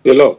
Hello.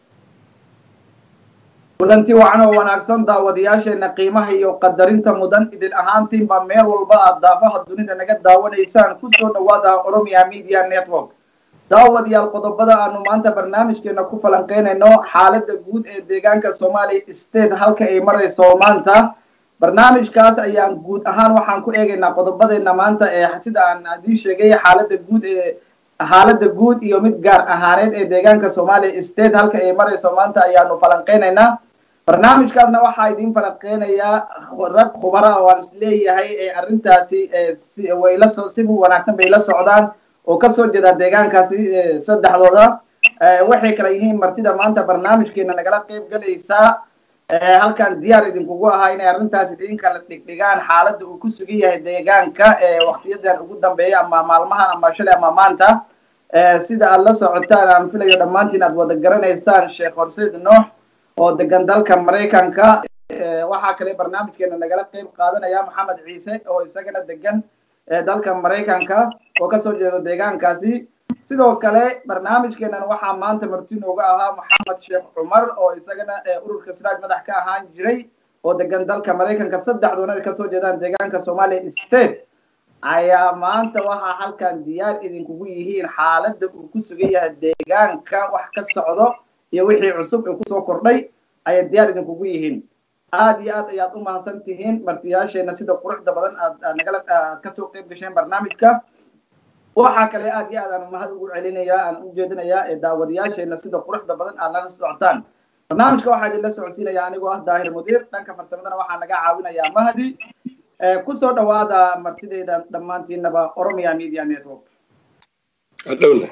kulanti wacan oo wanaagsan daawadayaasheena qiimaha iyo qadarinta mudan idin ahaantiinba meel walba aad daafaha dunida naga daawanaysaan kusoo dhawaada Oromia Media Network. daawadayaal qodobada aanu maanta barnaamijkeena ku falanqeynayno xaaladda guud ee deegaanka Soomaaliya State halka ay marayso maanta. barnaamijkaas ayaan guud ahaan waxaan ku eegaynaa qodobadeena maanta ee sida aan idin sheegay xaaladda guud iyo mid gaar ahaaneed ee deegaanka Soomaaliya State halka ay marayso maanta ayaanu falanqeynaynaa. barnaamijkaasna waxaa idin falanqeynayaa rag khubara oo aan isleeyahay ee arrintaasi si wanaagsan bay la socdaan oo ka soo jeeda deegaankaasi saddexdooda waxay kala yihiin martida maanta barnaamijkeena nagala qayb galaysaa halkan diyaar idinkugu ahaa inay arrintaasi idin kala dhigdhigaan xaaladda uu ku sugan yahay deegaanka waqtiyadan ugu dambeeya ama maalmahan ama shalay ama maanta sida aad la socotaan aan filayo dhammaantiin aad wada garanaysaan Sheekh Horseed Nuux oo degan dalka Mareykanka waxaa kale barnaamijkeena nagala qayb qaadanaya Maxamed Ciise oo isagana degan dalka Mareykanka oo ka soo jeeda deegaankaasi sidoo kale barnaamijkeena waxaa maanta marti nooga ahaa Maxamed Sheekh Cumar oo isagana ururka Siraaj madax ka ahaan jiray oo degan dalka Mareykanka saddexdoona ka soo jeedaan deegaanka Soomaaliya State ayaa maanta waxaa halkan diyaar idinkugu yihiin xaaladda uu ku sugan yahay deegaanka wax ka socdo iyo wixii cusub ee kusoo kordhay ay diyaar idinkugu yihiin aad iyo aad ayaad u mahadsan tihiin martiyaasheena sida quruxda badan aad nagala ka soo qayb gasheen barnaamijka waxaa kale aad iyo aad aan mahad ugu celinayaa aan u jeedinayaa daawadayaasheena sida quruxda badan aad nala socotaan barnaamijka waxaa idinla socodsiinayaa anigoo ah Daahir Mudiir dhanka farsamadana waxaa naga caawinayaa Mahdi kusoo dhawaada martideeda dhammaantiinaba Oromia Media Network adowna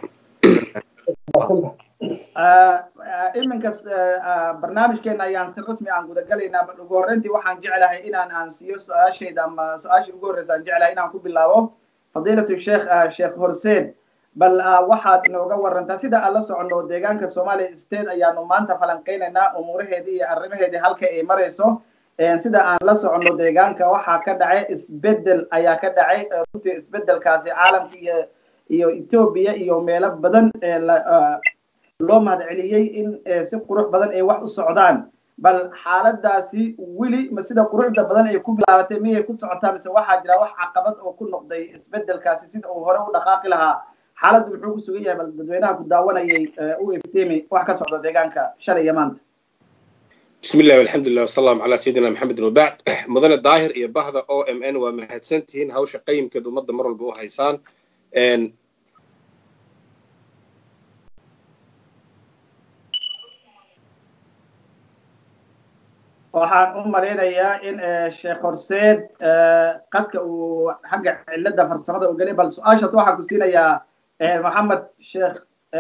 iminka barnaamijkeena ayaan si rasmi aan guda galaynaa ugu horreyntii waxaan jeclahay inaan aansiyo su-aashayda ama su-aashii ugu horreysa aan jeclahay inaan ku bilaabo fadiilatu sheekh Horseed bal waxaad inooga warantaa sida aan la socono deegaanka Soomaaliya State ayaanu maanta falanqeynaynaa umuuraheedii iyo arrimaheedii halka ay marayso sida aan la socono deegaanka waxaa ka dhacay isbedel ayaa ka dhacay runtii isbedelkaasi caalamka iyo Ethiopia iyo meelo badan loo mahadceliyay in si qurux badan ay wax u socdaan bal xaaladaasi wili ma sida quruxda badan ay ku bilaabatay miyay ku socotaa mise waxaa jira wax caqabad oo ku noqday isbedelkaasi sida uu hore u dhaqaaqi lahaa xaaladdu muxuu ku sugan yahay bal dadweynaha ku daawanayay u iftiimi wax ka socda deegaanka shalay iyo maanta بسم الله والحمد لله والصلاة والسلام على سيدنا محمد وبعد مدن الظاهر يا بهذا OMN ومهدسنتين هاوش قيم كدو مد مر البو هيسان waxaan u maleynayaa in Sheekh Horseed qadka uu xagga cilada farsamada u galay bal su'aashaas waxaan ku siinayaa Maxamed Sheekh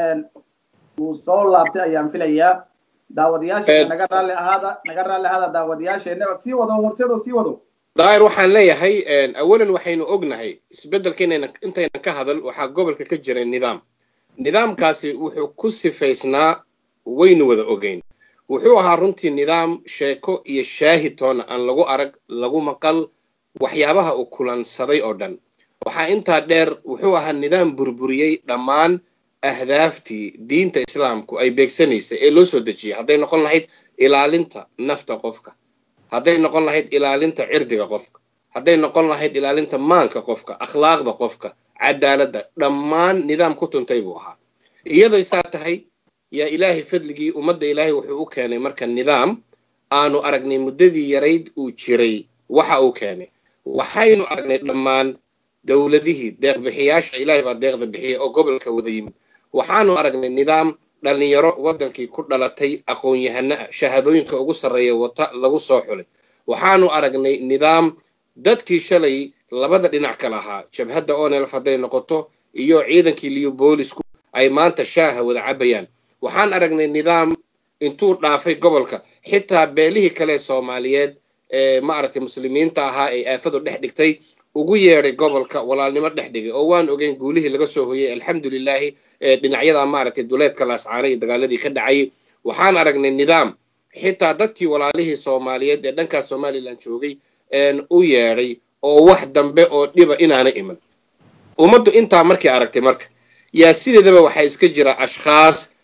uu soo laabtay ayaan filayaa daawadayaasha naga raalli ahaada daawadayaasheena sii wado Horseed oo sii wado daahir waxaan leeyahay awalan waxaynu ognahay isbedelkeena intayna ka hadal waxa gobolka ka jiray nidaamkaasi wuxuu ku sifaysnaa waynu wada ogeyn wuxuu ahaa runtii nidaam sheeko iyo shaahitoona aan lagu arag lagu maqal waxyaabaha uu kulansaday oo dhan waxaa intaa dheer wuxuu ahaa nidaam burburiyay dhammaan ahdaaftii diinta islaamku ay beegsanaysay ee loo soo dejiyay hadday noqon lahayd ilaalinta nafta qofka hadday noqon lahayd ilaalinta cirdiga qofka hadday noqon lahayd ilaalinta maanka qofka akhlaaqda qofka cadaaladda dhammaan nidaam ku tuntay buu ahaa iyadoo isaa tahay يا إلهي فضلكي ومد إلهي وحقوق كاني مركا النظام آنو أرقني مددي يريد وشري وحقو كاني وحاينو أرقني لمان دولته ديغ بحياش إلهي بعد ديغ بحيا أو قبل كوذيم وحانو أرقني النظام لأني يرى ودنكي كل لتي أخون يهنأ شهدوين كأقص الرئي وطأ لغو صوحولي وحانو أرقني النظام دادكي شلي لبدا لنعك لها شبهد أون الفضي نقطو إيو عيدنكي ليو بوليسكو أي مانتا شاها وذعبيان waxaan aragnay nidaam intuu dhaafay gobolka xitaa beelihii kale Soomaaliyeed ee ma aragtay muslimiinta ahaa ee aafadu dhex dhigtay ugu yeeray gobolka walaalnimo dhex dhigay oo waan ogeyn guulihii laga soo hooyay alxamdulillah dhinacyada ma aragtay duleedka laascaanay dagaaladii ka dhacay waxaan aragnay nidaam xitaa dadkii walaalihii Soomaaliyeed ee dhanka Soomaaliland joogay u yeeray oo wax dambe oo dhiba inaana iman umadu inta markii aragtay marka yaa sideedaba waxa iska jira ashxaas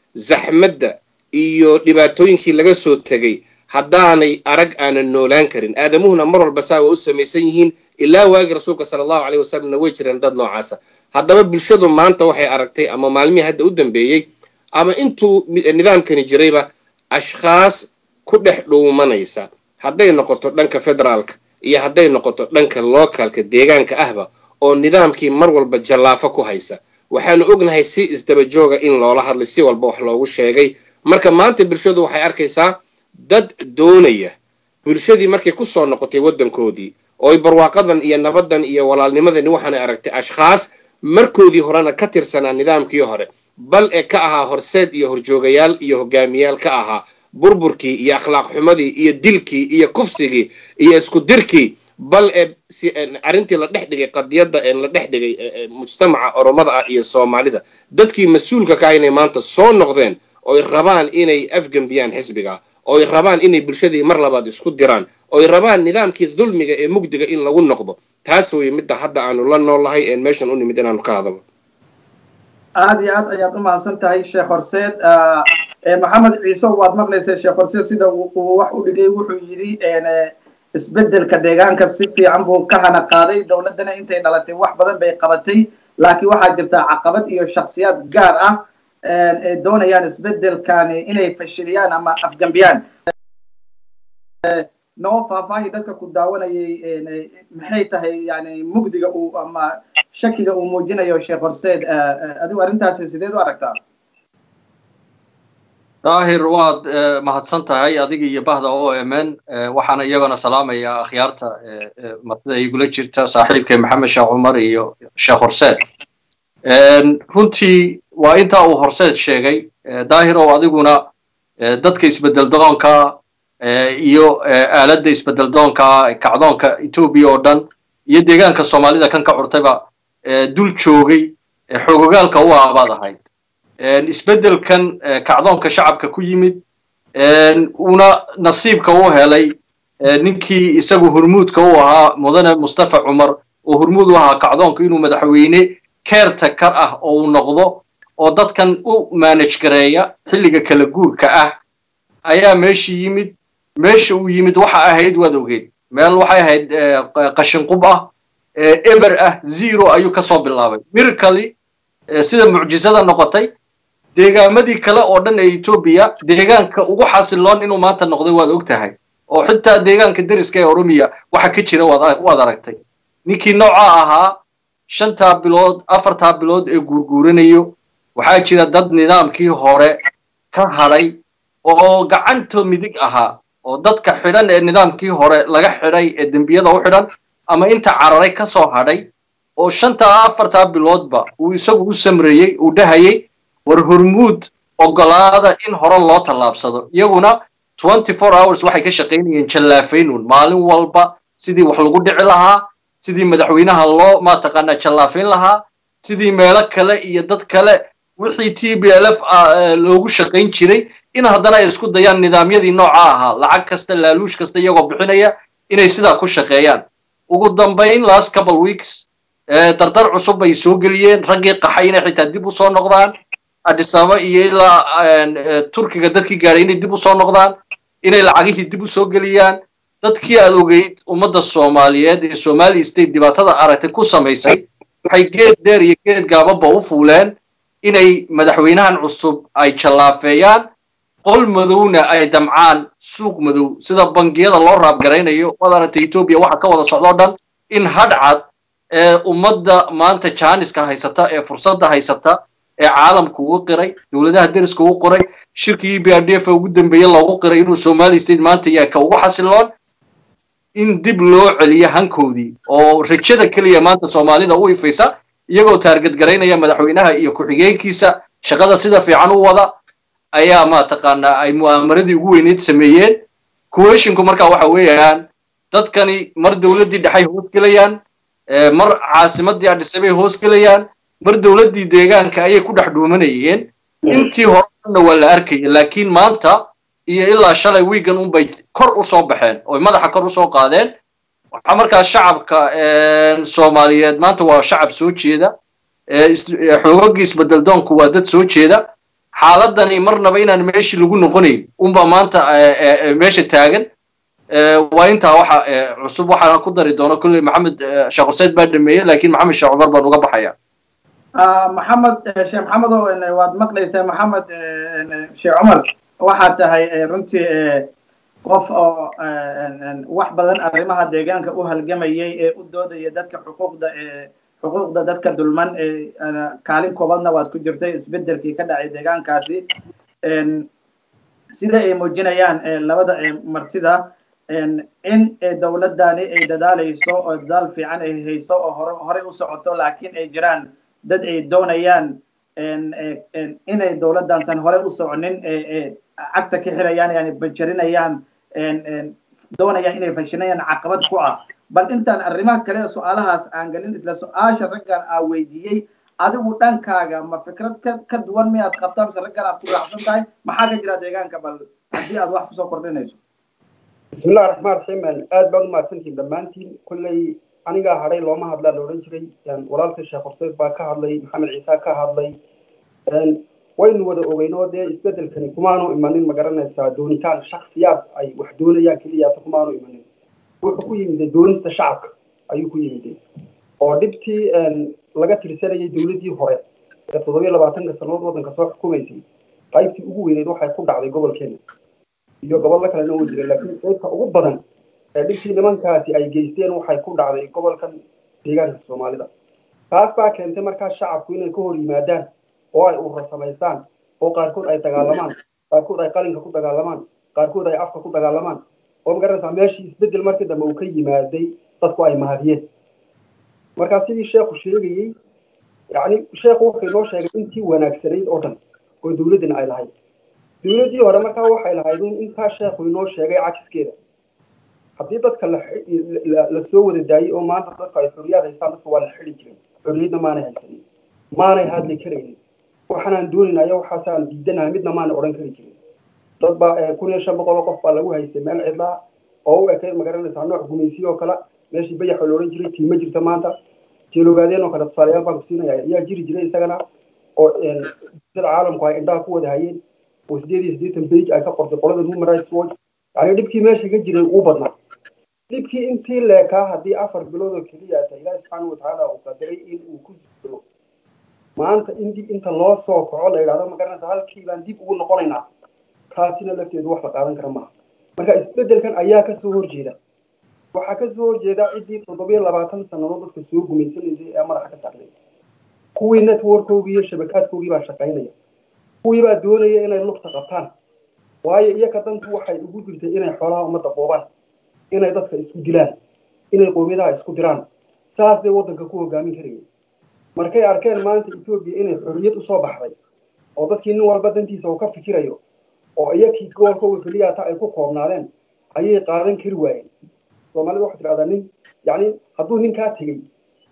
zaxmadda iyo dhibaatooyinkii laga soo tegay haddaanay arag aanan noolaan karin aadamuhuna mar walba saa waa u samaysan yihiin ilaa waagi rasuulka sallallahu alayhi wasallamna way jireen dad noocaasa haddaba bulshadu maanta waxay aragtay ama maalmihii hadda u dambeeyey ama intuu nidaamkani jirayba ashkhaas ku dhex dhuumanaysa hadday noqoto dhanka federaalka iyo hadday noqoto dhanka localka deegaanka ahba oo nidaamkii mar walba jallaafo ku haysa waxaanu ognahay si isdaba jooga in loola hadlay si walba wax loogu sheegay marka maanta bulshadu waxay arkaysaa dad doonaya bulshadii markay ku soo noqotay waddankoodii oo ay barwaaqadan iyo nabadan iyo walaalnimadani waxaanay aragtay ashkhaas markoodii horena ka tirsanaa nidaamkii hore bal ee ka ahaa horseed iyo horjoogayaal iyo hogaamiyaal ka ahaa burburkii iyo akhlaaq xumadii iyo dilkii iyo kufsigii iyo isku dirkii bal ee arrintii la dhex dhigay qadiyadda la dhex dhigay mujtamaca oromada ah iyo soomaalida dadkii mas-uulka ka inay maanta soo noqdeen oo ay rabaan inay afgambiyaan xisbiga oo ay rabaan inay bulshadii mar labaad isku diraan oo ay rabaan nidaamkii dulmiga ee mugdiga in lagu noqdo taas way midda hadda aanu la noolahay ee meeshan u nimid inaanu ka hadalno aad iyo aad ayaad u mahadsan tahay sheekh horseed maxamed ciise waad maqlaysay sheekh horseed sida uu wax u dhigay wuxuu yidhi isbeddelka deegaanka si fiican buu ka hana qaaday dowladdana intay dhalatay wax badan bay qabatay laakiin waxaa jirta caqabad iyo shakhsiyaad gaar ah ee doonayaan isbeddelkani inay fashiliyaan ama afgambiyaan noo faahfaahi dadka ku daawanayay maxay tahay yani mugdiga uu ama shakiga uu muujinayo sheekh horseed adigu arrintaasi sideed u aragtaa daahir waad mahadsan tahay adiga iyo bahda OMN waxaana iyagana salaamaya akhyaarta martida igula jirta saaxiibkay maxamed sheekh cumar iyo sheekh horseed runtii waa inta uu horseed sheegay daahir oo adiguna dadka isbedel doonka iyo aaladda isbedel doonka kacdoonka Ethiopia oo dhan iyo deegaanka Soomaalida kan ka curtayba dul joogay xogogaalka u aabadahay isbedelkan kacdoonka shacabka ku yimid una nasiibka u helay ninkii isagu hormuudka u ahaa mudane Mustafa Cumar oo hormuud u ahaa kacdoonka inuu madaxweyne caretaker ah oo noqdo oo dadkan u manage gareeya xilliga kala guurka ah ayaa meesha uu yimid waxa ahayd wadawgeed meel waxay ahayd qashin qub ah eber ah zero ayuu ka soo bilaabay miracle sida mucjisada noqotay deegaamadii kale oo dhan ee Ethiopia deegaanka ugu xasiloon inuu maanta noqday waad ogtahay oo xitaa deegaanka dariska ee Oromia waxa ka jira waad aragtay ninkii nooca ahaa 5 bilood 4 bilood ee guurguuranayo waxaa jira dad nidaamkii hore ka haray oo gacanta midig ahaa oo dadka xidhan ee nidaamkii hore laga xidhay ee dambiyada u xidhan ama inta cararay ka soo hadhay oo 4 biloodba uu isagu u samreeyay uu dhahayay war hormuud ogolaada in hore loo tallaabsado iyaguna 24 hours waxay ka shaqeynayeen jallaafeynun maalin walba sidii wax lagu dhici lahaa sidii madaxweynaha loo ma taqaana jallaafeyn lahaa sidii meelo kale iyo dad kale wixii TPLF loogu shaqeyn jiray in haddana ay isku dayaan nidaamyadii nooca ahaa lacag kasta laaluush kasta iyagoo bixinaya inay sidaa ku shaqeeyaan ugu dambeyn last couple weeks dardar cusub ay soo geliyeen raggii qaxayna xitaa dib u soo noqdaan Addis Ababa iyo ilaa Turkiga dadkii gaaray inay dib u soo noqdaan inay lacagihii dib u soo geliyaan dadkii aad ogeyd ummadda Soomaaliyeed ee Somali state dibaatada aragtay ku sameysay waxay geed dheer iyo geed gaababa u fuuleen inay madaxweynahan cusub ay jallaafeeyaan qol madowna ay damcaan suuq madow sida bangiyada loo raab gareynayo wadanka Ethiopia waxa ka wada socdo dhan in hadcad ummadda maanta Jaaniska haysata ee fursadda haysata ee caalamku ugu qiray dawladaha dariska ugu qoray shirkii BRDF ugu dambeeyay loogu qiray inuu Somali state maanta yahay ka ugu xasiloon in dib loo celiyo hankoodii oo rajada kaliya maanta Soomaalida u ifaysa iyagoo target gareynaya madaxweynaha iyo ku-xigeenkiisa shaqada sida fiican u wada ayaa ma taqaana ay mu'amaradii ugu weyneed sameeyeen kuweeshinku marka waxa weeyaan dadkani mar dawladii dhaxay hoos galayaan mar caasimadii Addis Ababa hoos galayaan mar dawladii deegaanka ayay ku dhex dhuumanayeen intii horena waa la arkay laakiin maanta iyo ilaa shalay weegan un bay kor u soo baxeen oo madaxa kor u soo qaadeen waxa markaa shacabka Soomaaliyeed maanta waa shacab soo jeeda xoogagii isbedel doonku waa dad soo jeeda xaaladani marnaba inaan meeshii lagu noqonayn unbaa maanta meesha taagan waa intaa waxa cusub waxaan ku dari doono kulli maxamed sheekh Xuseen baa dhameeyay laakiin maxamed sheekh Cumar baan uga baxaya محمد شيخ محمد واد مقليسه محمد شيخ عمر waxaad tahay runtii qof oo wax badan arrimaha deegaanka u halgamayay ee u doodaya dadka xuquuqda dadka dulman kaalin koobadna waad ku jirtay isbedelkii ka dhacay deegaankaasi sida ay muujinayaan labada martida in dawladani ay dadaalayso oo dadaal fiican ay hayso oo hore u socoto laakiin ay jiraan dad ay doonayaan inay dawladdan san hore u soconin cagta ka xirayaan yani bajarinayaan doonayaan inay fashinayaan caqabad ku ah bal intaan arrimaha kale su'aalahaas aan galin isla su'aasha raggan aa weydiiyey adigu dhankaaga ma fikrad ka duwan miyaad qabtaa mise raggan aad ku raacsan tahay maxaa ka jira deegaanka bal haddii aad wax kusoo kordhinayso بسم الله الرحمن الرحيم aad baan u mahadsantihiin dhammaantiin kulley anigaa hadhay looma hadlaa la odhan jiray walaalka sheekh Xuseen baa ka hadlay maxamed ciise ka hadlay waynu wada ogeynoo dee isbedelkani kumaanu imanin ma garanaysaa doonitaan shakhsiyaad ay wax doonayaan keliya kumaanu imanin wuxuu ku yimid doonista shacabka ayuu ku yimid oo dhibtii laga tirsanayay dawladii hore ee 27 sanadood wadanka soo xukumaysay qaybtii ugu weyneed waxay ku dhacday gobolkeena iyo gobollo kalena oo jira laakiin qaybta ugu badan ee dhibtii nimankaasi ay geysteen waxay ku dhacday gobolkan deegaanka Soomaalida taas baa keentay markaa shacabku inay ka hor yimaadaan oo ay urur samaystaan oo qaarkood ay dagaalamaan qaarkood ay qalinka ku dagaalamaan qaarkood ay afka ku dagaalamaan oo magaranaysaa meeshii isbedel markii dambe uu ka yimaaday dadku ay mahadiyeen markaa sidii sheekhu sheegayay yani sheekhu wuxuu noo sheegay intii wanaagsanayd oo dhan oo dawladdan ay lahayd dawladdii hore markaa waxay lahayd intaa sheekhu inoo sheegay cakiskeeda haddii dadka la soo wada daayay oo maanta dadka ay xorriyad haystaan dadka waa la xidhi jiray xorriyadna maanay haysanin maanay hadli karaynin waxaan doonaynayo waxaasaan diidanahay midna maana odhan kari jirin dad baa 1500 qof baa lagu haystay meel cidla oo u ekay magaranaysaa nooc gumaysi oo kala meeshii bayax loo oran jiray tiima jirta maanta jeelogaadeen oo kala tusaalayaal baan ku siinaya ayaa jiri jiray isagana oo dad caalamku ay indhaha ku wada hayeen oo 8 page ay ka qortay qolada Human Rights Watch yani dhibkii meesha ka jiray uu badnaa dhibkii intii leekaa haddii 4 bilood oo keliya tahay Ilaahay subhanahu wa ta'ala uu qadaray in uu ku jiro maanta inta loo soo kaco la yiraahdo magaranaysaa halkii baan dib ugu noqonaynaa kaasina lafteedu wax la qaadan kara maaha marka isbedelkan ayaa ka soo horjeeda waxaa ka soo horjeeda cidii 27 sanadood dadka soo gumaysanaysay ee madaxa ka saarnay kuwii network-koogii iyo shabakadkoogii baa shaqaynaya kuwii baa doonaya inay lugta qabtaan waayo iyaga dantu waxay ugu jirtay inay xoolaha ummadda boobaan inay dadka isku dilaan inay qoomiyadaha isku diraan saas bay waddanka ku hogaamin karayeen markay arkeen maanta Ethiopia inay xorriyad u soo baxday oo dadkii nin walba dantiisa uu ka fikirayo oo iyakii gobolkooda kaliya ay ku koobnaadeen ayay qaadan kari waayeen Soomaalidu waxay tiraahdaa nin yani hadduu ninkaa tegey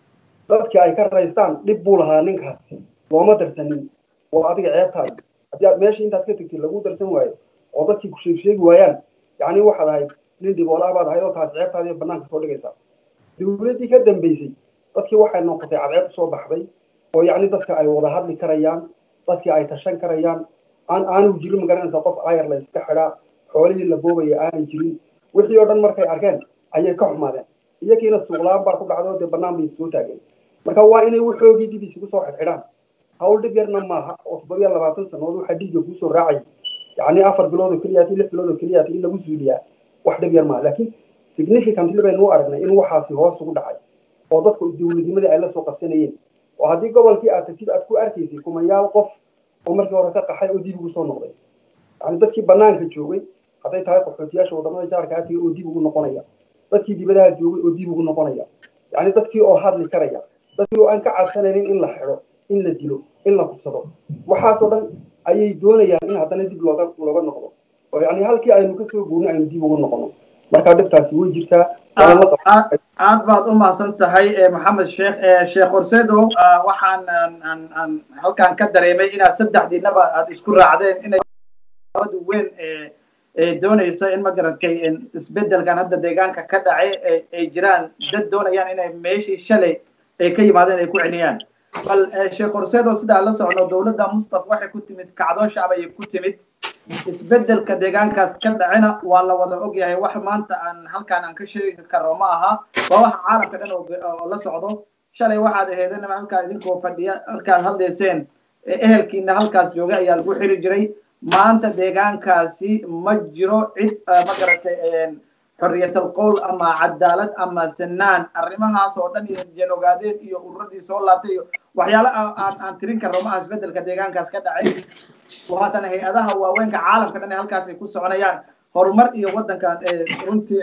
dadkii ay ka raystaan dhib buu lahaa ninkaas looma darsanin waa adiga ceebtaada haddii aad meesha intaad ka tagtay lagu darsan waayo oo dadkii ku sheegi waayaan yani waxaad ahayd nin dhiboolaa baad ahayd oo taas ceebtaadii bannaanka soo dhigaysaa dawladdii ka dambeysay dadkii waxay noqotay cadceeb soo baxday oo yani dadka ay wada hadli karayaan dadkii ay tashan karayaan aanu jirin magaranaysaa qof ayar la iska xidhaa xoolihii la boobaya aanay jirin wixii oo dhan markay arkeen ayay ka xumaadeen iyagiina suuqlaan baa ku dhacdo dee bannaan bay soo taageen marka waa inay waxoogii dib isugu soo xidhxidhaan hawl dhib yarna maaha oo 27 sanadood waxaa dhiigga kuusoo raacay yani 4 bilood oo keliya 6 bilood oo keliya in lagu suuliyaa wax dhib yar maaha laakiin significantly baynu aragnay in waxaasi hoos ugu dhacay oo dadku dawladnimadii ay la soo qabsanayeen oo haddii gobolkii aad tagtid aad ku arkaysay kumayaal qof oo markii hore ka qaxay oo dib ugu soo noqday yani dadkii bannaanka joogay hadday tahay qaxootiyaasha wadamada jaarka ah oo dib ugu noqonaya dadkii dibadaha joogay oo dib ugu noqonaya yani dadkii oo hadli karaya dadkii oo aan ka cabsanaynin in la xidho in la dilo in la kubsado waxaasoo dhan ayay doonayaan in haddana dib looga noqdo oo yani halkii aynu ka soo goonay aynu dib ugu noqono marka dhibtaasi way jirtaa aad baad u mahadsan tahay maxamed sheekh Horseedow waxaan halkaan ka dareemay inaad saddexdiinaba aad isku raacdeen inay weyn doonayso in ma garantay isbedelkan hadda deegaanka ka dhacay ay jiraan dad doonayaan inay meeshii shalay ay ka yimaadeen ay ku celiyaan bal sheekh horseed oo sidaa la socno dowladda Mustafa waxay ku timid kacdo shacab ay ku timid isbedelka deegaankaas ka dhacina waa la wada ogyahay wax maanta aan halkaan aan ka sheegi karo ma aha waa wax caalamka dhan oo la socdo shalay waxaad aheedeen halkaan idinkoo fadhiya halkaan hadleyseen ehelkiina halkaas jooga ayaa lagu xiri jiray maanta deegaankaasi ma jiro cid ma garatay xorriyatul qowl ama cadaalad ama sanaan arrimahaas oo dhan iyo janogaadeen iyo ururadii soo laabtay iyo waxyaalo aan tirin karno ma isbedelka deegaankaas ka dhacay وهذا هيئتها ووين كعالم كنا هالكاس يكون سعنيان هرمر إيه ودن كان runtii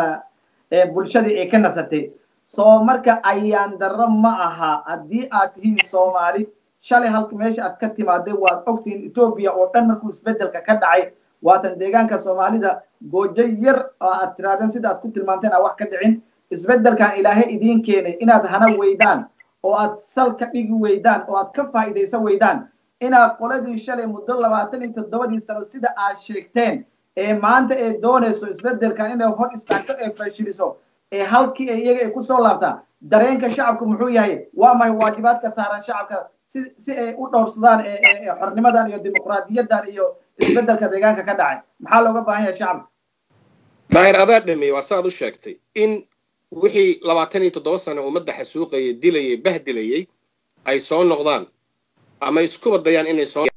bulshadii ay ka nasatay soo marka ayaan darro ma aha haddii aad tihiin Soomaali shalay halka meesha aad ka timaaday waad ogtiin Ethiopia oo dhan markuu isbedelka ka dhacay waatan deegaanka Soomaalida goojo yar oo aad tiraadeen sida aad ku tilmaanteen wax ka dhicin isbedelkan Ilaahay idin keenay inaad hana weydaan oo aad salka dhigi weydaan oo aad ka faa'iideysan weydaan inaad qoladii shalay muddo 27 sano sida aad sheegteen maanta ay doonayso isbedelkan inay hor istaagto ee fashiliso halkii iyaga ay ku soo laabtaan dareenka shacabku muxuu yahay waa may waajibaadka saaran shacabka si ay u dhowrsadaan xornimadan iyo dimuqraadiyadan iyo isbedelka deegaanka ka dhacay maxaa looga baahan yahay shacabka daahir adaa dhameeyay waa saad u sheegtay in wixii 27 sano ummadda xasuuqayay dilayay bahdilayay ay soo noqdaan ama isku badayaan inay soo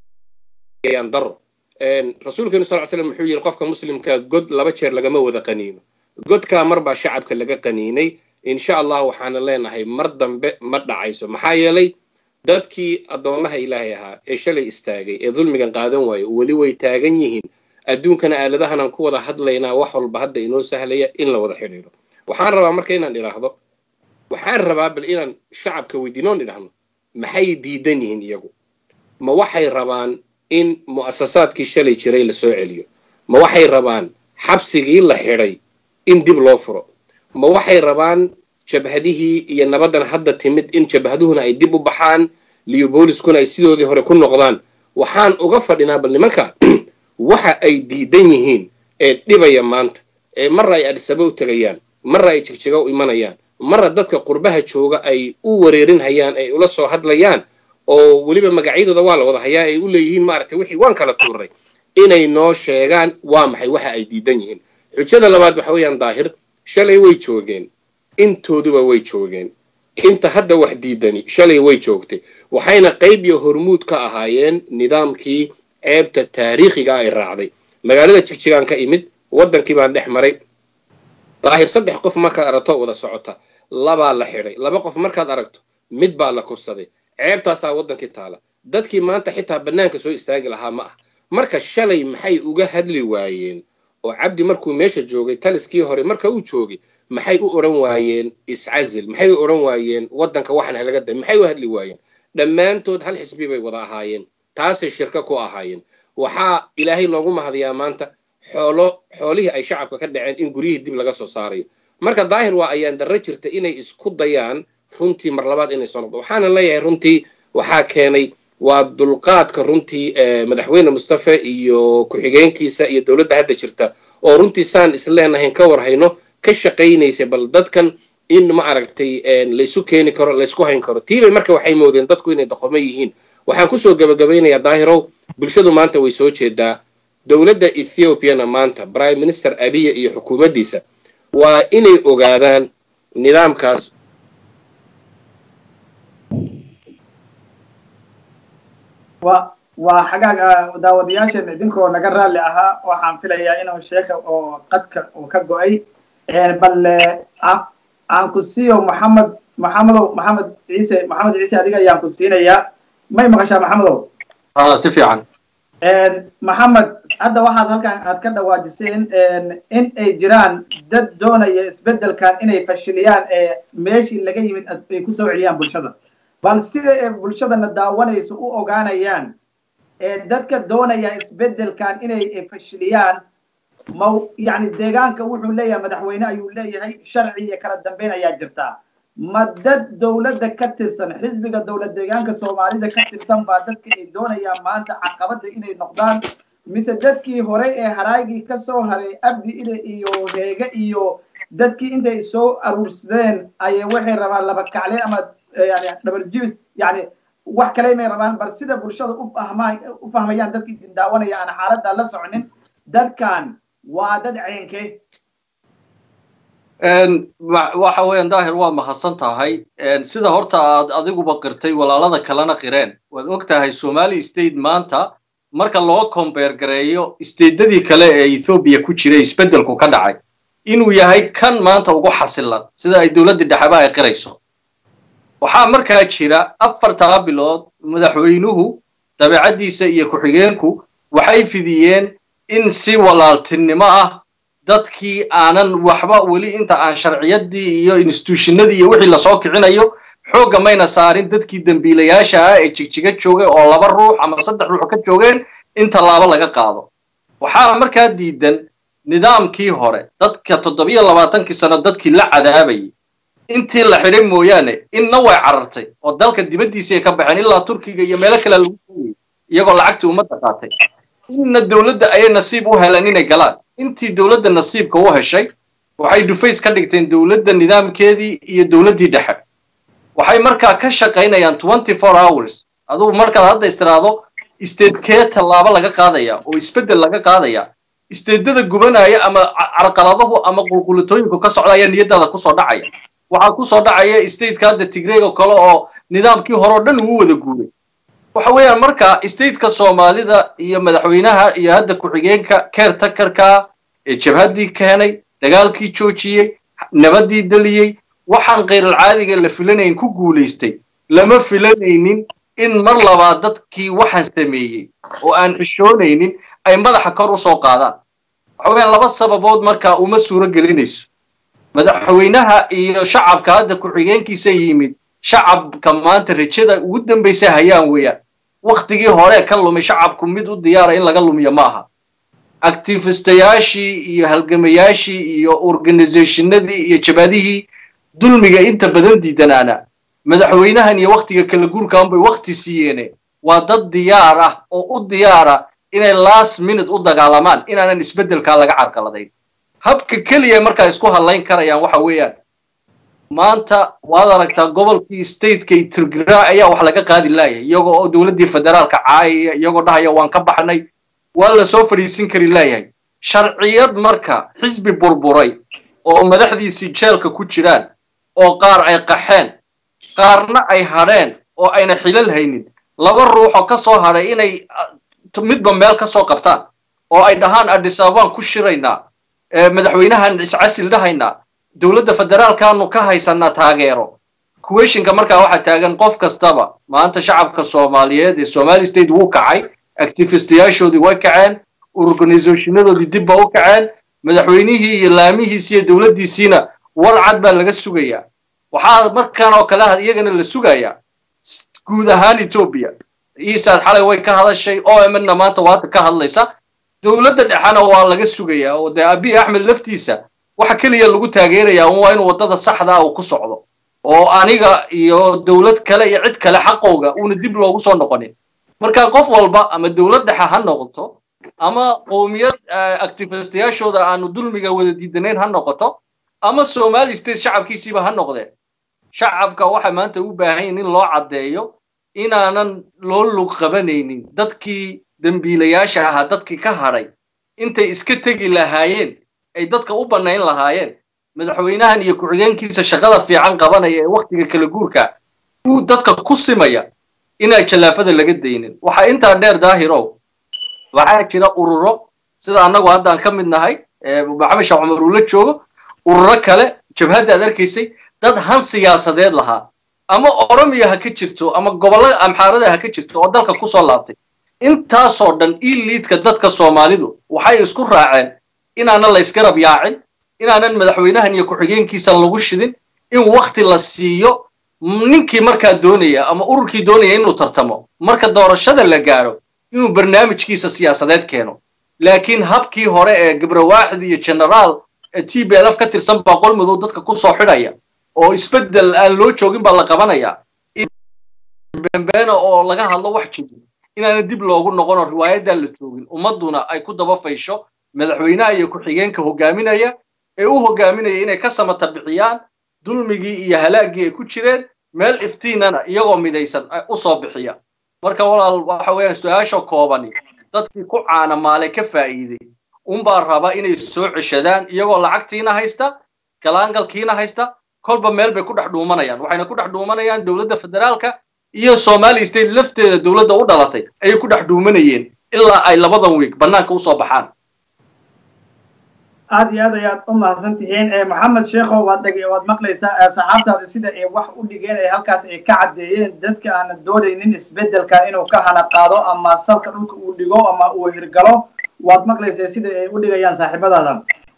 yaan daro rasuulkeenu sallallahu alayhi wasallam wuxuu yiri qofka muslimka god laba jeer lagama wada qaniino godka marba shacabka laga qaniinay insha Allah waxaan leenahay mar dambe ma dhacayso maxaa yeelay dadkii adoomaha Ilaahay ahaa ee shalay istaagay ee dulmigan qaadan waayay wali way taagan yihiin adduunkana aaladahan aan ku wada hadlaynaa wax walba hadda inoo sahlaya in la wada xiriiro waxaan rabaa marka inaan ilaahdo waxaan rabaa bal inaan shacabka weydiinoon idhaahno maxay diidan yihiin iyagu ma waxay rabaan in muassasaadkii shalay jiray la soo celiyo ma waxay rabaan xabsigii la xidhay in dib loo furo ma waxay rabaan jabhadihii iyo nabadan hadda timid in jabhaduhuna ay dib u baxaan liyobooliskuna ay sidoodii hore ku noqdaan waxaan uga fadhinaa bal nimanka waxa ay diidan yihiin ee dhibaya maanta ee mar ay Addis Ababa u tagayaan mar ay jigjiga u imanayaan marra dadka qurbaha jooga ay u wareerin hayaan ay ula soo hadlayaan oo waliba magacyadooda waa la wada hayaa ay u leeyihiin maaragtay wixii waan kala tuuray inay noo sheegaan waa maxay waxa ay diidan yihiin xujada labaad waxa weeyaan daahir shalay way joogeen intooduba way joogeen inta hadda wax diidani shalay way joogtay waxayna qayb iyo hormuud ka ahaayeen nidaamkii ceebta taariikhiga ay raacday magaalada jigjigaan ka imid wadankii baan dhex maray daahir saddex qof markaad aragto wada socota laba la xiray laba qof markaad aragto mid baa la kufsaday ceebtaasaa wadankii taala dadkii maanta xitaa banaanka soo istaagi lahaa ma ah marka shalay maxay uga hadli waayeen oo cabdi markuu meesha joogay taliskii hore marka uu joogay maxay u oran waayeen iscazil maxay u oran waayeen wadanka waxan laga day maxay u hadli waayeen dhammaantood hal xisbi bay wada ahaayeen taasay shirka ku ahaayeen waxaa ilaahay loogu mahadiyaa maanta xoolihii ay shacabka ka dhaceen in guryihii dib laga soo saarayo marka daahir waa ayaan darro jirta inay isku dayaan runtii mar labaad inay soo noqdo waxaana leeyahay runtii waxaa keenay waa dulqaadka runtii madaxweyne Mustafa iyo ku-xigeenkiisa iyo dawladda hadda jirta oo runtii saan isleenahay ka warhayno ka shaqeynaysa bal dadkan in ma aragtay la isu keeni karo la isku hayn karo tiibay marka waxay moodeen dadku inay dhaqamo yihiin waxaan ku soo gabagabeynayaa daahirow bulshadu maanta way soo jeedaa dawladda Ethiopia maanta Prime Minister Abiy iyo xukuumaddiisa waa inay ogaadaan nidaamkaas waa xagaaga daawadayaasheen idinkoo naga raalli ahaa waxaan filayaa inuu sheeka oo qadka uu ka go'ay bal aan ku siiyo maxamed ciise adiga ayaan ku siinayaa may maqashaa maxamedow si fiican maxamed hadda waxaad halkan aad ka dhawaajiseen in ay jiraan dad doonaya isbedelkan inay fashiliyaan meeshii laga yimid ay ku soo celiyaan bulshada bal sida ay bulshadana daawanayso u ogaanayaan dadka doonaya isbedelkan inay fashiliyaan يعني deegaanka wuxuu leeyahay madaxweyne ayuu leeyahay sharci iyo kala dambeyn ayaa jirta madad dawladda ka tirsan xisbiga dawlad deegaanka Soomaalida ka tirsan baa dadka ay doonayaan maanta caqabada inay noqdaan mise dadkii hore ee haraagii ka soo haray abdi iyo heega iyo dadkii intay soo aruursadeen ay waxay rabaan laba kacleen ama يعني دبل جيبس يعني wax kale may rabaan bar sida bulshada u fahmayaan dadkii dindaawanaya aan xaaladda la soconin dadkan waa dad ceenkee waxa weeyaan daahir waa mahadsan tahay sida horta aad adiguba qirtay walaalada kalena qireen waad ogtahay Somali state maanta marka loo compare gareeyo stateadii kale ee Ethiopia ku jiray isbedelku ka dhacay inuu yahay kan maanta ugu xasilan sida ay dawladda dhaxaba ay qirayso waxaa markaa jira 4 bilood madaxweynuhu dabeecadiisa iyo ku-xigeenku waxay fidiyeen in si walaaltinimo ah dadkii aanan waxba wali inta aan sharciyadii iyo institutionadii iyo wixii la soo kicinayo xooga mayna saarin dadkii dambiilayaasha ah ee jigjiga joogay oo 2 ruux ama 3 ruux ka joogeen inta laaba laga qaado waxaa markaa diidan nidaamkii hore dadka 27 sano dadkii la cadaabay intii la xiray mooyaane inna way carartay oo dalka dibadiisa ka baxeen ilaa Turkiga iyo meelo kale lagu soo iyagoo lacagta umada qaatay inna dawladda ay nasiib u helaan inay galaan intii dawladda nasiibka u heshay waxay dhufays ka dhigteen dawladda nidaamkeedii iyo dawladdii dhexe waxay markaa ka shaqaynayaan 24 hours aduu marka hadda istiraado isteedkee talaabo laga qaadaya oo isbedel laga qaadaya isteedada gubanaya ama carqaladahu ama qulqulatooyinku ka socdaya niyadada ku soo dhacaya waxa ku soo dhacaya isteedka hadda Tigreega kale oo nidaamkii hore dhan uu wada guuray waxa weeyaan marka isteedka Soomaalida iyo madaxweynaha iyo hadda ku-xigeenka caretakerka ee jabhadii keenay dagaalkii joojiyay nabadii daliyay waxaan qeyr caadiga la filanayn ku guuleystay lama filanaynin in mar labaad dadkii waxaan sameeyay oo aan xishoonaynin ay madaxa kor u soo qaadaan waxa weeyaan laba sababood marka uma suuro gelinayso madaxweynaha iyo shacabka hadda ku-xigeenkiisa yimid shacabka maanta rajada ugu dambeysay hayaan weeyaan waqtigii hore ka lumay shacabku mid u diyaar in laga lumiyo maaha activistayaashii iyo halgamayaashii iyo organizationadii iyo jabadihii dulmiga inta badan diidanaana madaxweynahan iyo waqtiga kala guurkaan bay waqti siiyeen waa dad diyaar ah oo u diyaara inay last minute u dagaalamaan inaanan isbedelka laga carqaladayn habka kaliya marka isku halayn karayaan waxa weeyaan maanta waad aragtaa gobolkii state-ka Tigray ayaa wax laga qaadi laayay iyagoo dawladda federaalka caayay iyagoo dhahaya waan ka baxnay waa la soo fariisin kari laayay sharciyad marka xisbi burburay oo madaxdiisii jeelka ku jiraan oo qaar ay qaxeen qaarna ay hareen oo ayna xilal haynin 2 ruux oo ka soo haray inay midba meel ka soo qabtaan oo ay dhahaan Addis Ababa ku shiraynaa madaxweynahan iscasil dhahayna dawladda federaalkaanu ka haysanaa taageero kuweeshinka markaa waxa taagan qof kastaba maanta shacabka Soomaaliyeed ee Somali state wuu kacay activistayaashoodii way kaceen organizationadoodii dib u kaceen madaxweynihii iyo laamihiisa iyo dawladdiisina warcad baa laga sugayaa waxaa markaan oo kale iyagana la sugayaa guud ahaan Ethiopia isaad xalay way ka hadashay OMN maanta waa ka hadlaysa dawladda dhaxana waa laga sugayaa oo Abiy Ahmed laftiisa waxa kaliya lagu taageerayaa waa inuu wadada saxda ah ku socdo oo aniga iyo dawlad kale iyo cid kale xaqooga uu dib loogu soo noqonin marka qof walba ama dawlad dhaxa ha noqoto ama qoomiyad activistayaashooda aanu dulmiga wada diidanayn ha noqoto ama Somali state shacabkiisiiba ha noqdeen shacabka waxa maanta u baahan in loo cadeeyo inaanan loo lug qabanaynin dadkii dambiilayaasha ah dadkii ka haray intay iska tagi lahaayeen ay dadka u banayn lahaayeen madaxweynahan iyo ku-xigeenkiisa shaqada fiican qabanaya ee waqtiga kala guurka uu dadka ku simaya inay jalaafada laga deynin waxa inta dheer daahirow waxa jira ururo sida anagu hadda aan ka mid nahay Maxamed Sheekh Umar uu la joogo ururo kale jabhada adarkiisay dad han siyaasadeed lahaa ama Oromiya ha ka jirto ama gobolada Amxaarada ha ka jirto oo dalka ku soo laabtay intaasoo dhan elite-ka dadka Soomaalidu waxay isku raaceen inaanan la iska rab yaacin inaanan madaxweynahan iyo ku-xigeenkiisa lagu shidin in waqti la siiyo ninkii markaa doonaya ama ururkii doonaya inuu tartamo marka doorashada la gaaro inuu barnaamijkiisa siyaasadeed keeno laakiin habkii hore ee Gabrawaaxid iyo General TPLF ka tirsan boqol madow dadka ku soo xidhaya oo isbedel aan loo joogin baa la qabanaya beenbeena oo laga hadlo wax jiro inaana dib loogu noqon riwaayada la joogin ummaduna ay ku daba faysho madaxweynaha iyo ku-xigeenka hogaaminaya ee u hogaaminaya inay ka samata bixiyaan dulmigii iyo halaagii ay ku jireen meel iftiinana iyagoo midaysan u soo bixiya marka walaal waxa weeyaan su'aasha koobani dadkii ku caana maale ka faa'iiday baa raba inay soo ceshadaan iyagoo lacagtiina haysta galaangalkiina haysta kolba meel bay ku dhex dhuumanayaan waxayna ku dhex dhuumanayaan dawladda federaalka iyo Somali state lafteeda dawladda u dhalatay ay ku dhex dhuumanayeen ilaa ay labadan week banaanka u soo baxaan aad iyo aad ayaad u mahadsantihiin maxamed sheekhow waad maqlaysaa saxaabtaada sida ay wax u dhigeen ee halkaas ay ka caddeeyeen dadka aan doonaynin isbeddelkan inuu ka hana qaado ama salka dhulka uu dhigo ama uu hirgalo waad maqlaysaa sida ay u dhigayaan saaxiibadaada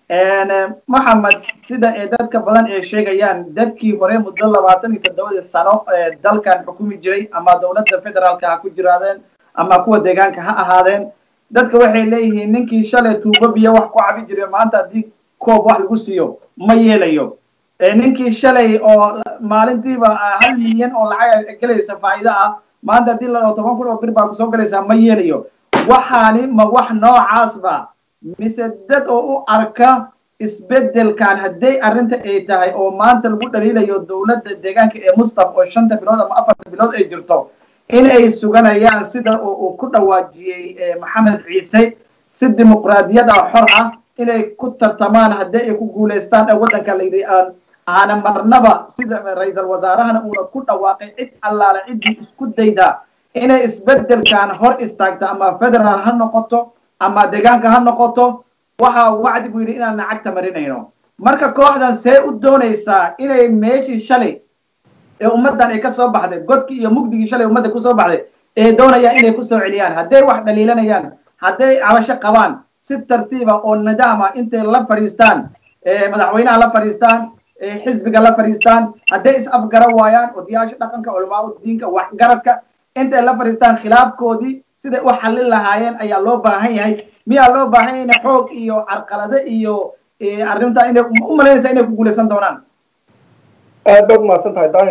maxamed sida ay dadka badan ay sheegayaan dadkii hore muddo 27 sano dalkan xukumi jiray ama dawladda federaalka ha ku jiraadeen ama kuwa deegaanka ha ahaadeen dadka waxay leeyihiin ninkii shalay tuubo biyo wax ku cabi jiray maanta haddii koob wax lagu siiyo ma yeelayo ninkii shalay oo maalintiiba 1 milyan oo lacag galaysa faa'iido ah maanta haddii la 10 kun oo bir baa kusoo galaysa ma yeelayo waxaani ma wax noocaasba mise dad oo u arka isbeddelkan hadday arrinta ay tahay oo maanta lagu dhaliilayo dawladda deegaanka ee Mustafa oo 5 bilood ama 4 bilood ay jirto inay suganayaan sida uu ku dhawaajiyay maxamed ciise si dimuqraadiyad ah xor ah inay ku tartamaan haddii ay ku guuleystaan waddanka la yidhi aan marnaba sida ra'iisul wasaarahana uu ku dhawaaqay cid allaala cidii isku dayda inay isbeddelkan hor istaagto ama federaal ha noqoto ama deegaanka ha noqoto waxa wacdi buu yidhi inaan lacagta marinayno marka kooxdan see u doonaysaa inay meeshii shalay ummadan ay ka soo baxday godkii iyo mugdigii shalay ummadda ku soo baxday ee doonayaan inay ku soo celiyaan hadday wax dhaliilanayaan hadday cabasho qabaan si tartiiba oo nidaama intay la fariistaan madaxweynaha la fariistaan xisbiga la fariistaan hadday is afgaran waayaan odayaasha dhaqanka culamaa diinka waxgaradka intay la fariistaan khilaafkoodii siday u xallin lahaayeen ayaa loo baahan yahay miyaa loo baahan yahay in xoog iyo carqalade iyo arrinta inay u malaynaysaa inay ku guulaysan doonaan aad baad mahadsan tahay daahir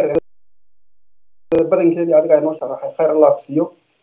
badankeedii adiga inoo sharaxay khayr allah siiyo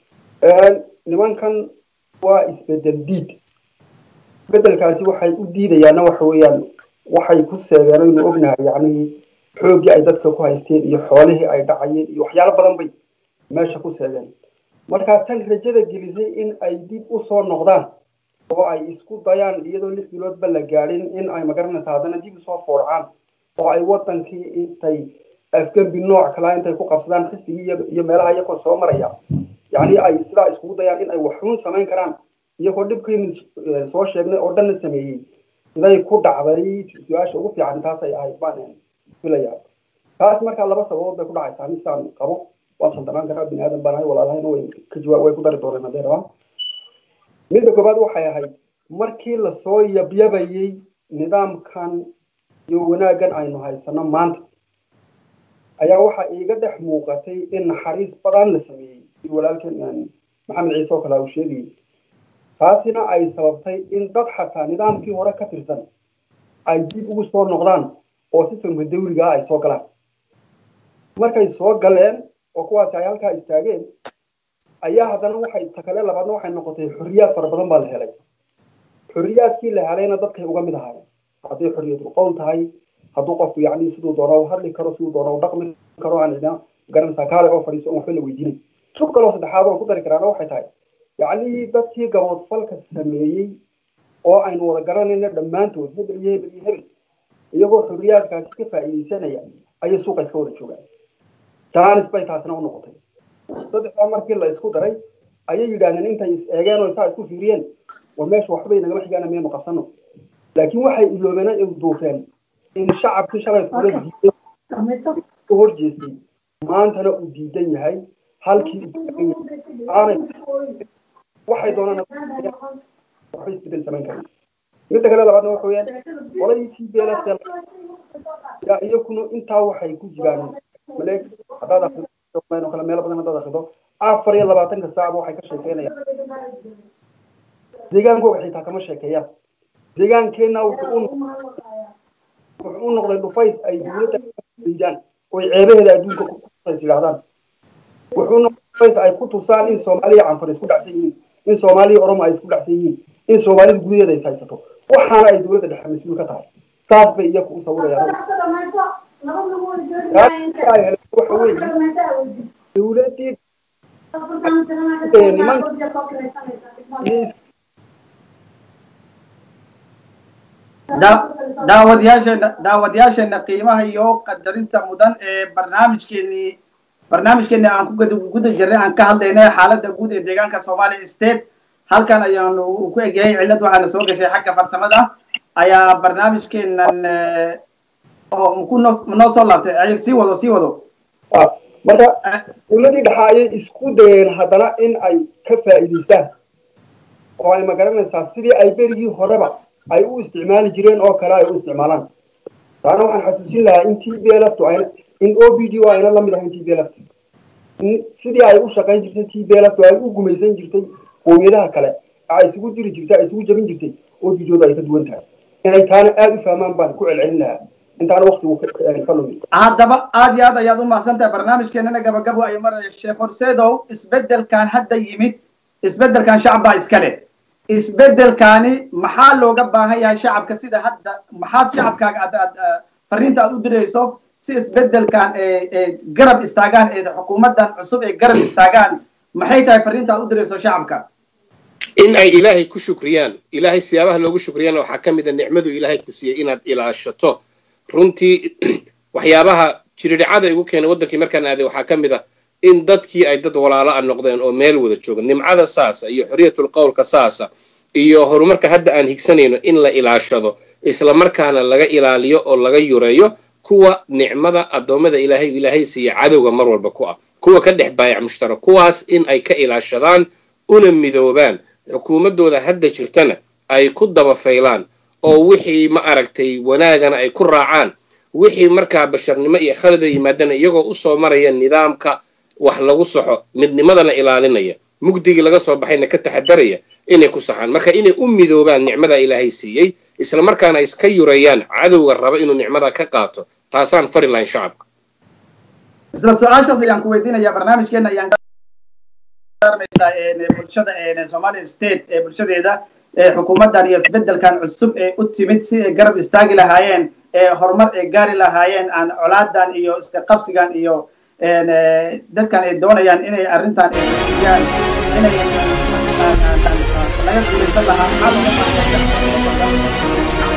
nimankan waa isbedel diid isbedelkaasi waxay u diidayaana waxa weeyaan waxay ku seegeen inuu ognahay yacni xooggii ay dadka ku haysteen iyo xoolihii ay dhacayeen iyo waxyaalo badan bay meesha ku seegeen markaa tan rajada gelisay in ay dib u soo noqdaan oo ay isku dayaan iyadoo 6 biloodba la gaadhin in ay magaranaysa haddana dib usoo foorcaan oo ay wadankii intay afgambi nooc kala intay ku qabsadaan xisbigii iyo meelaha iyagoo soo maraya yacni ay sidaa iskugu dayaan in ay waxuun samayn karaan iyagoo dhibkii soo sheegnay oo dhanna sameeyey siday ku dhacday su-aasha ugu fiican taas ay ahayd baan filayaa taas markaa 2 sababood bay ku dhacaysaa misaan qabo waan santanaan karaa bini aadan baan ahay walaalahayna way ku dari doonaan haddee rabaan midda koobaad waxay ahayd markii lasoo yabyabayey nidaamkan iyo wanaaggan aynu haysano maanta ayaa waxa iiga dhex muuqatay in naxariis badan la sameeyey walaalkan maxamed ciise oo kale uu sheegayay taasina ay sababtay in dad xataa nidaamkii hore ka tirsan ay dib ugu soo noqdaan oo sistamka dawliga ay soo galaan markay soo galeen oo kuwaasi ay halkaa istaageen ayaa haddana waxay takale labaadna waxay noqotay xorriyaad fara badan baa la helay xorriyaadkii la helayna dadkay uga mid ahaayeen hadday xorriyadu qowl tahay hadduu qofku yacni siduu doono u hadli karo siduu doono u dhaqmi karo aan idin garanaysaa kaale oo fadhiiso on waxba la weydiinay sub kaloo saddexaad oo ku dari karaana waxay tahay yacni dadkii gaboodfalka sameeyey oo aynu wada garanayna dhammaantood hebel iyo hebel iyo hebel iyagoo xorriyaadkaasi ka faa'iidaysanaya ayay suuqa iska wada joogaan jaanis bay taasina u noqotay saddexdaa markii la isku daray ayay yidhaahdeen intay is eegeen oo intaa isku fiiriyeen war meesha waxbay nagama xigaana miyaynu qabsano laakiin waxay iloobeen ay duufeen in shacabkii shalay kula diiday u horjeestay maantana uu diidan yahay halkii aanay waxay doonaan waxbay isbedel samayn karaan midda kale labaadna waxa weeyaan qoladii beelasa yaa iyakuna intaa waxay ku jiraan maleeg haddaad akhrido kale meelo badan haddaad akhrido 24 saac waxay ka sheekeynayaan deegaankooga xitaa kama sheekeeyaan deegaankeenna wuxuu u noqday dhufays ay dowladda diidaan oo ceebaheeda adduunka ku yidhaahdaan wuxuu noqday dhufays ay ku tusaan in Soomaaliya canfar isku dhacsan yihiin in Soomaaliya Oromo ay isku dhacsan yihiin in Soomaalida gudaheeda ay haysato waxaana ay dowladda dhexe mas'uul ka tahay saas bay iyagu u sawirayaan waxa weeye dowladdii daawadayaasheena qiimaha iyo qadarinta mudan ee barnaamijkeeni aan ku guda jirnay aan ka hadlaynay xaaladda guud ee deegaanka Somali State halkan ayaanu ku eegayay cilad waxaana soo gashay xagga farsamada ayaa barnaamijkeenan oo ku noo soo laabtay ay sii wado marka dowladdii dhexe ayay isku dayeen haddana in ay ka faa'iidaystaan oo ay magaranaysaa sidii ay berigii horeba ay u isticmaali jireen oo kale ay u isticmaalaan taana waxaan xasuusin lahaa in TPLF in OPDO ayna la mid ahayn TPLF sidii ay u shaqayn jirtay TPLF ay u gumaysan jirtay qowmiyadaha kale ay isugu jiri jirtay ay isugu jabin jirtay OPDO ay ka duwan tahay inay taana aad u fahmaan baan ku celcelin lahaa intaana waqtigu ka lumin haddaba aad iyo aad ayaad u mahadsantahay barnaamijkeenana gabagabo ay maraya Sheekh Horseedow isbedelkan hadda yimid isbedelkan shacabka iskale isbedelkani maxaa looga baahan yahay shacabka sida hadda maxaad shacabkaaga aad fariinta aad u dirayso si isbedelkan garab istaagaan ee xukuumadan cusub ee garab istaagaan maxay tahay fariinta aad u dirayso shacabka in ay ilaahay ku shukriyaan ilaahay siyaabaha loogu shukriyaan waxa kamid ah nicmadu ilaahay ku siiyay inaad ilaashato runtii waxyaabaha jiridhacada igu keenay wadankii markaan aaday waxaa kamid ah in dadkii ay dad walaalo ah noqdeen oo meel wada jooga nimcada saasa iyo xuriyatul qowlka saasa iyo horumarka hadda aan higsanayno in la ilaashado isla markaana laga ilaaliyo oo laga yureeyo kuwa nicmada adoomada ilaahay siiya cadowga mar walba ku ah kuwa ka dhex baayac mushtarak kuwaas in ay ka ilaashadaan una midoobaan xukuumadooda hadda jirtana ay ku daba faylaan oo wixii ma aragtay wanaagana ay ku raacaan wixii markaa basharnimo iyo khalada yimaadana iyagoo u soo maraya nidaamka wax lagu saxo midnimadana ilaalinaya mugdigii laga soo baxayna ka taxadaraya inay ku saxaan marka inay u midoobaan nicmada ilaahay siiyey isla markaana iska yureeyaan cadowga raba inuu nicmada ka qaato taasaan fari lahayn shacabka isla su'aashaas ayaan ku weydiinayaa barnaamijkeena ayaan bulshada Somali State ee bulshadeeda xukuumadan iyo isbedelkan cusub ee u timid si ay garab istaagi lahaayeen horumar ay gaari lahaayeen aan colaadan iyo iska qabsigan iyo dadkan ay doonayaan inay arrintan ay inay laga guulaysan lahaa